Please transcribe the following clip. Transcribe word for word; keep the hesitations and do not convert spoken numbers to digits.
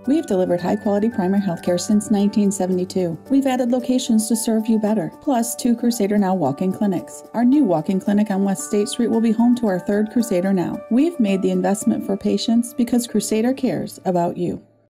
We've delivered high-quality primary health care since nineteen seventy-two. We've added locations to serve you better, plus two Crusader Now walk-in clinics. Our new walk-in clinic on West State Street will be home to our third Crusader Now. We've made the investment for patients because Crusader cares about you.